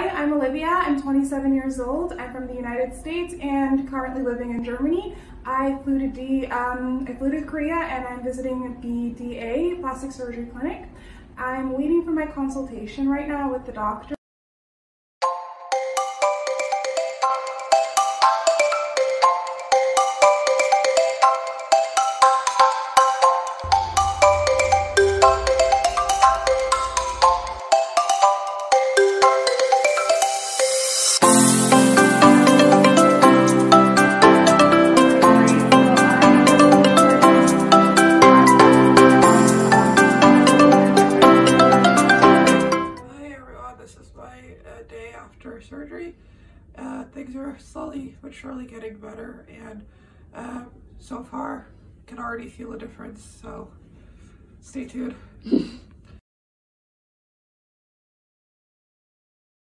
Hi, I'm Olivia. I'm 27 years old. I'm from the United States and currently living in Germany. I flew to Korea and I'm visiting the DA plastic surgery clinic. I'm waiting for my consultation right now with the doctor. This is my day after surgery. Things are slowly but surely getting better, and so far can already feel a difference, so stay tuned.